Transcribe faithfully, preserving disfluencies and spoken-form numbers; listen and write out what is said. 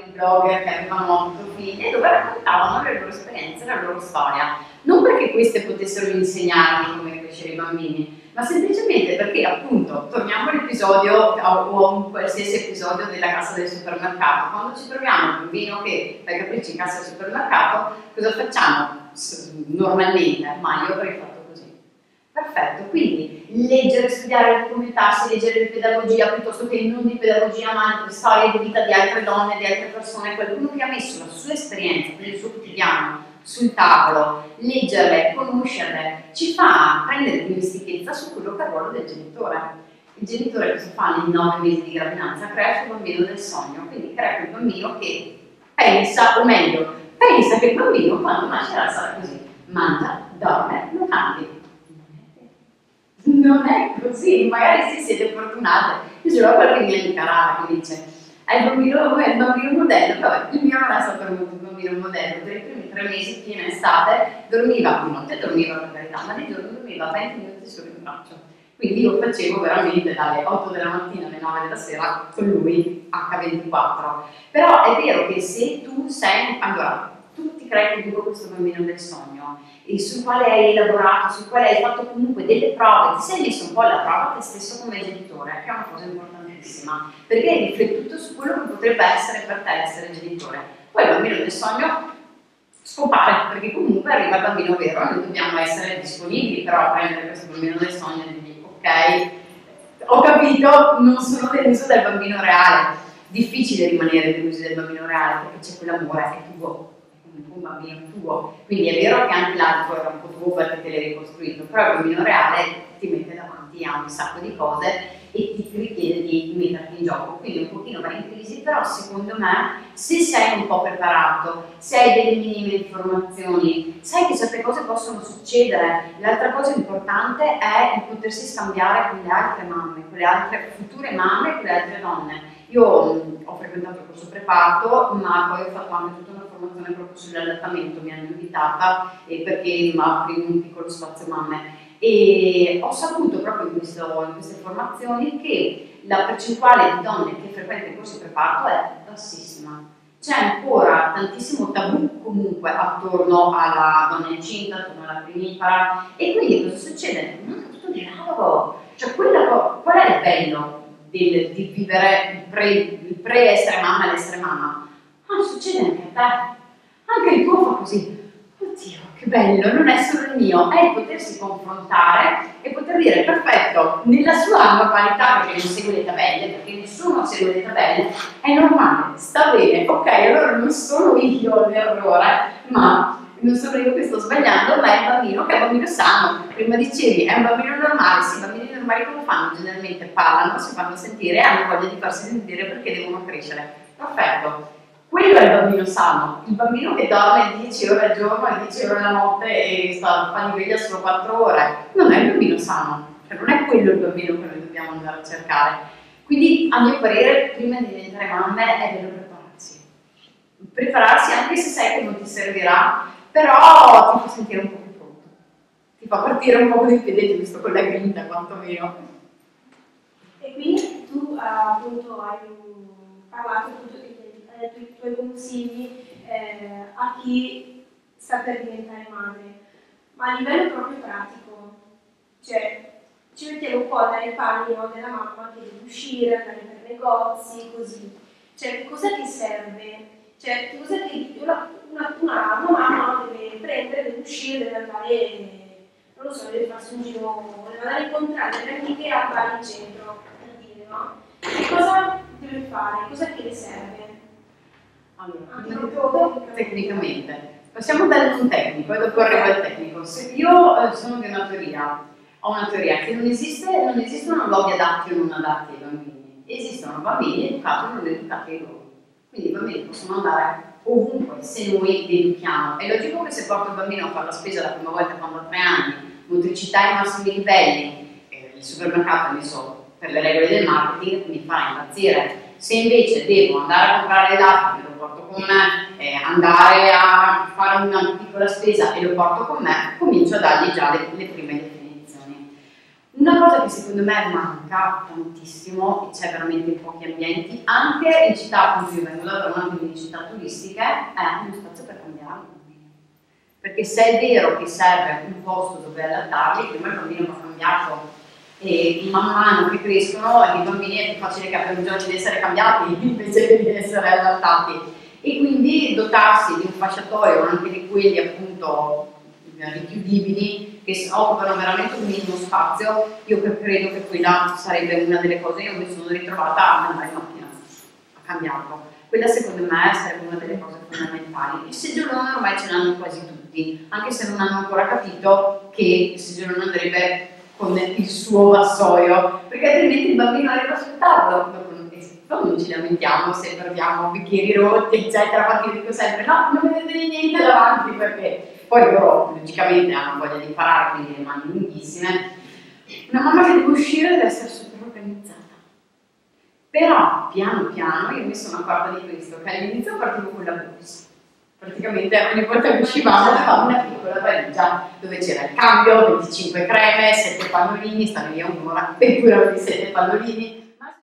i blogger che avevano otto figli, dove raccontavano le loro esperienze, la loro storia. Non perché queste potessero insegnarmi come crescere i bambini, ma semplicemente perché, appunto, torniamo all'episodio o a un qualsiasi episodio della cassa del supermercato. Quando ci troviamo un bambino che fa i capricci in cassa del supermercato, cosa facciamo? Normalmente, ma io avrei fatto così. Perfetto, quindi leggere, studiare, documentarsi, leggere di pedagogia piuttosto che non di pedagogia, ma storie di vita di altre donne, di altre persone, qualcuno che ha messo la sua esperienza, il suo quotidiano sul tavolo, leggerle, conoscerle, ci fa prendere dimestichezza su quello che è il ruolo del genitore. Il genitore cosa fa nei nove mesi di gravidanza? Crea il suo bambino del sogno, quindi crea quel bambino che pensa, o meglio, pensa che il bambino quando nascerà sarà così, mangia, dorme, lo cambi. Non è così, magari sì siete fortunate. Io ce l'ho qualche mia amica rara che dice è il bambino, è il bambino modello, vabbè, il mio non è stato un bambino modello, per i primi tre mesi piena estate dormiva, di notte dormiva per carità, ma di giorno dormiva venti minuti solo in braccio. Quindi io facevo veramente dalle otto della mattina alle nove della sera con lui acca ventiquattro. Però è vero che se tu sei, allora, tu ti crei comunque questo bambino del sogno, e sul quale hai lavorato, sul quale hai fatto comunque delle prove, ti sei messo un po' alla prova te stesso come genitore, che è una cosa importantissima, perché hai riflettuto su quello che potrebbe essere per te essere genitore. Poi il bambino del sogno scompare, perché comunque arriva il bambino vero, noi dobbiamo essere disponibili però a prendere questo bambino del sogno e dirgli ok, ho capito, non sono deluso del bambino reale. Difficile rimanere delusi del bambino reale perché c'è quell'amore, è tuo, un bambino tuo, quindi è vero che anche l'altro era un po' tuo perché te l'hai ricostruito, però il bambino reale ti mette davanti a un sacco di cose e ti richiede di metterti in gioco, quindi un pochino vai in crisi, però secondo me se sei un po' preparato, se hai delle minime informazioni, sai che certe cose possono succedere. L'altra cosa importante è il potersi scambiare con le altre mamme, con le altre future mamme, con le altre donne. Io mh, ho frequentato il corso preparto, ma poi ho fatto anche tutta una formazione proprio sull'allattamento, mi hanno invitata eh, perché apri un piccolo spazio mamme. E ho saputo proprio in, questo, in queste formazioni che la percentuale di donne che frequentano i corsi preparto è bassissima. C'è ancora tantissimo tabù comunque attorno alla donna incinta, attorno alla primipara, e quindi cosa succede? Non è tutto dialogo. Cioè, quella, qual è il bello del, di vivere il pre, il pre essere mamma e l'essere mamma? Ah, succede anche a te. Anche il tuo fa così. Oddio, che bello, non è solo il mio, è il potersi confrontare e poter dire, perfetto, nella sua normalità, perché non segue le tabelle, perché nessuno segue le tabelle, è normale, sta bene, ok, allora non sono io l'errore, ma non sono io che sto sbagliando, ma è il bambino che è un bambino sano. Prima dicevi, è un bambino normale, sì, i bambini normali cosa fanno? Generalmente parlano, si fanno sentire e hanno voglia di farsi sentire perché devono crescere. Perfetto. Quello è il bambino sano, il bambino che dorme dieci ore al giorno e dieci ore la notte e sta, fa di veglia solo quattro ore, non è il bambino sano, cioè non è quello il bambino che noi dobbiamo andare a cercare. Quindi a mio parere prima di diventare mamme è bello prepararsi, prepararsi anche se sai che non ti servirà, però ti fa sentire un po' più pronto, ti fa partire un po' con i piedi giusto con la grinta quantomeno. E quindi tu appunto hai parlato appunto di i tuoi consigli eh, a chi sta per diventare madre, ma a livello proprio pratico, cioè ci mettiamo un po' nei panni no, della mamma che deve uscire, andare per negozi, così. Cioè, cosa che serve? Cioè, cosa che una, una, una, una mamma deve prendere, deve uscire, deve andare, non lo so, deve farsi un giro, deve andare a incontrare le amiche a fare in centro, per dire, no? E cosa deve fare? Cosa che le serve? Allora, tecnicamente, passiamo dal non tecnico e dopo arrivo al tecnico. Se io eh, sono di una teoria, ho una teoria che non esiste, non esistono luoghi adatti o non adatti ai bambini, esistono bambini educati o non educati ai loro. Quindi i bambini possono andare ovunque se noi li educhiamo. È logico che se porto il bambino a fare la spesa la prima volta quando ha tre anni, motricità ai massimi livelli, eh, il supermercato ha messo per le regole del marketing, mi fa impazzire. Se invece devo andare a comprare l'acqua, me lo porto con me, eh, andare a fare una piccola spesa e lo porto con me, comincio a dargli già le, le prime definizioni. Una cosa che secondo me manca tantissimo, e c'è veramente in pochi ambienti, anche in città, appunto io vengo da Roma, quindi in città turistiche è uno spazio per cambiare i bambini. Perché se è vero che serve un posto dove allattarli, prima il bambino va cambiato e man mano che crescono i bambini è più facile che abbiano bisogno di essere cambiati invece che di essere allattati. E quindi dotarsi di un fasciatoio, anche di quelli appunto richiudibili, che occupano veramente un minimo spazio, io credo che quella sarebbe una delle cose. Io mi sono ritrovata a andare in macchina a cambiarlo. Quella secondo me sarebbe una delle cose fondamentali. Il seggiolone ormai ce l'hanno quasi tutti, anche se non hanno ancora capito che il seggiolone andrebbe con il suo vassoio, perché altrimenti il bambino arriva a sfruttarlo. Non ci lamentiamo se perdiamo bicchieri rotti, eccetera, infatti io dico sempre no, non vedete niente davanti, perché poi loro logicamente hanno voglia di imparare, quindi le mani lunghissime. Una mamma che deve uscire deve essere super organizzata. Però piano piano io mi sono accorta di questo, che all'inizio partivo con la borsa. Praticamente ogni volta che uscivamo avevamo una piccola valigia dove c'era il cambio, venticinque creme, sette pannolini, stavi via un'ora, e pure avevi sette pannolini.